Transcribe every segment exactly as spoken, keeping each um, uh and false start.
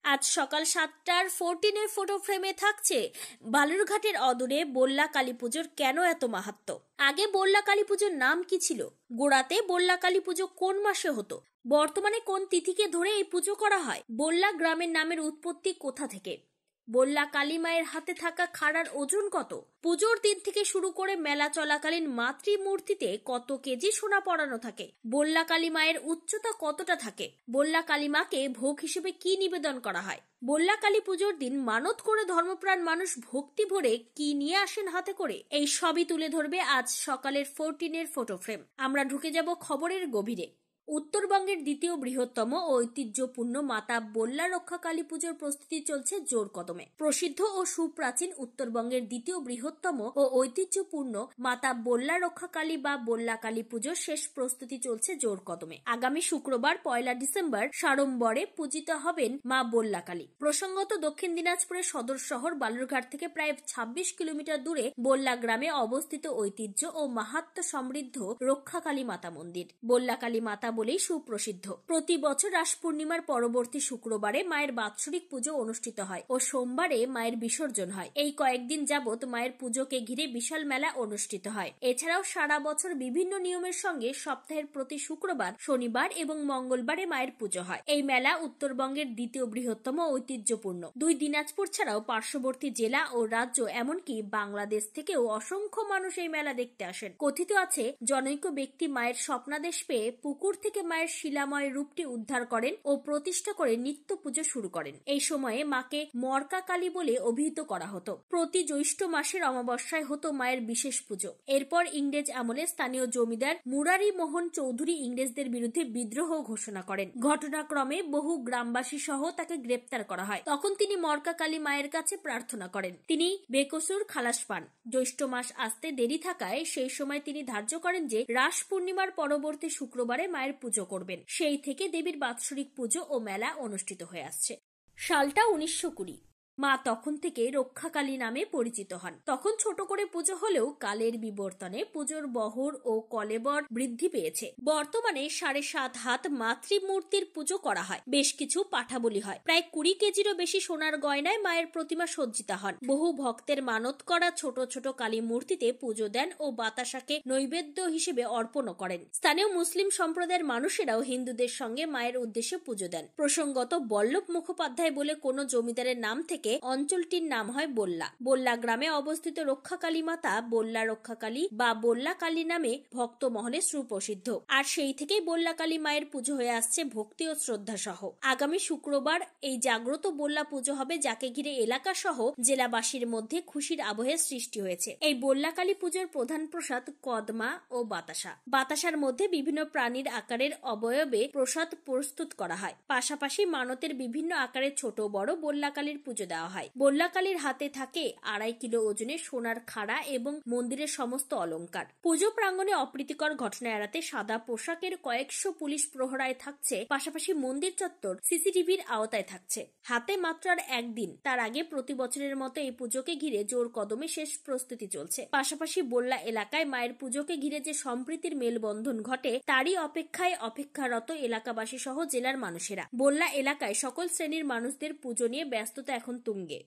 আজ সকাল সাতটার ফোরটিনের ফটো ফ্রেমে থাকছে বালুরঘাটের অদূরে বল্লা কালী পুজোর কেন এত মাহাত্ম্য। আগে বল্লা কালী পুজোর নাম কি ছিল? গোড়াতে বল্লা কালী পুজো কোন মাসে হতো? বর্তমানে কোন তিথিকে ধরে এই পুজো করা হয়? বল্লা গ্রামের নামের উৎপত্তি কোথা থেকে? বল্লা কালী মায়ের হাতে থাকা খাড়ার ওজন কত? পুজোর দিন থেকে শুরু করে মেলা চলাকালীন মাতৃমূর্তিতে কত কেজি সোনা পরানো থাকে? বল্লা কালী মায়ের উচ্চতা কতটা থাকে? বল্লা কালী মাকে ভোগ হিসেবে কি নিবেদন করা হয়? বল্লা কালী পুজোর দিন মানত করে ধর্মপ্রাণ মানুষ ভক্তি ভরে কি নিয়ে আসেন হাতে করে? এই সবই তুলে ধরবে আজ সকালের ফোরটিনের ফটো ফ্রেম। আমরা ঢুকে যাব খবরের গভীরে। উত্তরবঙ্গের দ্বিতীয় বৃহত্তম ও ঐতিহ্যপূর্ণ মাতা বল্লা রক্ষা কালী পুজোর প্রস্তুতি চলছে জোর কদমে। প্রসিদ্ধ ও সুপ্রাচীন উত্তরবঙ্গের দ্বিতীয় বৃহত্তম ও ঐতিহ্যপূর্ণ মাতা বল্লা রক্ষা কালী বা বল্লা কালী পুজোর শেষ প্রস্তুতি চলছে জোর কদমে। আগামী শুক্রবার পয়লা ডিসেম্বর সাড়ম্বরে পূজিত হবেন মা বল্লা কালী। প্রসঙ্গত, দক্ষিণ দিনাজপুরের সদর শহর বালুরঘাট থেকে প্রায় ছাব্বিশ কিলোমিটার দূরে বল্লা গ্রামে অবস্থিত ঐতিহ্য ও মাহাত্ম্য সমৃদ্ধ রক্ষা কালী মাতা মন্দির। বল্লা কালী মাতা বলেই সুপ্রসিদ্ধ। প্রতি বছর রাস পূর্ণিমার পরবর্তী শুক্রবারে মায়ের বাৎসরিক পুজো অনুষ্ঠিত হয় ও সোমবারে মায়ের বিসর্জন হয়। এই কয়েকদিন যাবৎ মায়ের পুজোকে ঘিরে বিশাল মেলা অনুষ্ঠিত হয়। এছাড়াও সারা বছর বিভিন্ন নিয়মের সঙ্গে সপ্তাহের প্রতি শুক্রবার, শনিবার এবং মঙ্গলবারে মায়ের পুজো হয়। এই মেলা উত্তরবঙ্গের দ্বিতীয় বৃহত্তম ঐতিহ্যপূর্ণ। দুই দিনাজপুর ছাড়াও পার্শ্ববর্তী জেলা ও রাজ্য এমনকি বাংলাদেশ থেকেও অসংখ্য মানুষ এই মেলা দেখতে আসেন। কথিত আছে, জনৈক ব্যক্তি মায়ের স্বপ্নাদেশ পেয়ে পুকুর থেকে মায়ের শিলাময় রূপটি উদ্ধার করেন ও প্রতিষ্ঠা করে নিত্য পুজো শুরু করেন। এই সময়ে মাকে মর্কা কালী বলে অভিহিত করা হতো। প্রতি জ্যৈষ্ঠ মাসের অমাবস্যায় হতো মায়ের বিশেষ পুজো। এরপর ইংরেজ আমলে স্থানীয় জমিদার মুরারি মোহন চৌধুরী ইংরেজদের বিরুদ্ধে বিদ্রোহ ঘোষণা করেন। ঘটনাক্রমে বহু গ্রামবাসী সহ তাকে গ্রেপ্তার করা হয়। তখন তিনি মর্কা কালী মায়ের কাছে প্রার্থনা করেন। তিনি বেকসুর খালাস পান। জ্যৈষ্ঠ মাস আসতে দেরি থাকায় সেই সময় তিনি ধার্য করেন যে রাস পূর্ণিমার পরবর্তী শুক্রবারে মায়ের পুজো করবেন। সেই থেকে দেবীর বাৎসরিক পুজো ও মেলা অনুষ্ঠিত হয়ে আসছে। সালটা উনিশশো কুড়ি। মা তখন থেকে রক্ষাকালী নামে পরিচিত হন। তখন ছোট করে পুজো হলেও কালের বিবর্তনে পুজোর বহর ও কলেবর বৃদ্ধি পেয়েছে। বর্তমানে সাড়ে সাত হাত মাতৃমূর্তির পুজো করা হয়। বেশ কিছু পাঠাবলি হয়। প্রায় কুড়ি কেজিরও বেশি সোনার গয়নায় মায়ের প্রতিমা সজ্জিতা হন। বহু ভক্তের মানত করা ছোট ছোট কালী মূর্তিতে পুজো দেন ও বাতাসাকে নৈবেদ্য হিসেবে অর্পণ করেন। স্থানীয় মুসলিম সম্প্রদায়ের মানুষেরাও হিন্দুদের সঙ্গে মায়ের উদ্দেশ্যে পুজো দেন। প্রসঙ্গত, বল্লভ মুখোপাধ্যায় বলে কোনো জমিদারের নাম থেকে অঞ্চলটির নাম হয় বল্লা। বল্লা গ্রামে অবস্থিত রক্ষা কালী মাতা বল্লা রক্ষা কালী বা বল্লা কালী নামে ভক্ত মহলে সুপ্রসিদ্ধ। আর সেই থেকেই বল্লা কালী মায়ের পুজো হয়ে আসছে ভক্তি ও শ্রদ্ধা সহ। আগামী শুক্রবার এই জাগ্রত বল্লা পুজো হবে, যাকে ঘিরে এলাকা সহ জেলাবাসীর মধ্যে খুশির আবহের সৃষ্টি হয়েছে। এই বল্লা কালী পুজোর প্রধান প্রসাদ কদমা ও বাতাসা। বাতাসার মধ্যে বিভিন্ন প্রাণীর আকারের অবয়বে প্রসাদ প্রস্তুত করা হয়। পাশাপাশি মানতের বিভিন্ন আকারের ছোট বড় বল্লা কালীর পুজো দেওয়া হয়। বল্লা কালীর হাতে থাকে আড়াই কিলো ওজনের সোনার খাড়া এবং মন্দিরের সমস্ত অলংকার। পুজো প্রাঙ্গণে অপ্রীতিকর ঘটনা এড়াতে সাদা পোশাকের কয়েকশো পুলিশ প্রহরায় থাকছে। পাশাপাশি মন্দির চত্বর সিসিটিভির আওতায় থাকছে। হাতে মাত্র আর একদিন, তার আগে প্রতি বছরের মতো এই পুজোকে ঘিরে জোর কদমে শেষ প্রস্তুতি চলছে। পাশাপাশি বল্লা এলাকায় মায়ের পুজোকে ঘিরে যে সম্প্রীতির মেলবন্ধন ঘটে, তারই অপেক্ষায় অপেক্ষারত এলাকাবাসী সহ জেলার মানুষেরা। বল্লা এলাকায় সকল শ্রেণীর মানুষদের পুজো নিয়ে ব্যস্ততা এখন তুঙ্গে।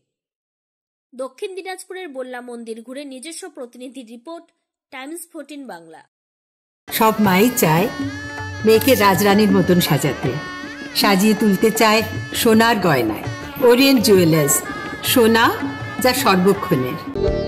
দক্ষিণ দিনাজপুরের বল্লা মন্দির ঘুরে নিজস্ব প্রতিনিধির রিপোর্ট, টাইমস ফোরটিন বাংলা। সব মাই চায় মেয়েকে রাজরানীর মতন সাজাতে, সাজিয়ে তুলতে চায় সোনার গয়নায়। ওরিয়েন্ট জুয়েলার্স, সোনা যা সর্বক্ষণের।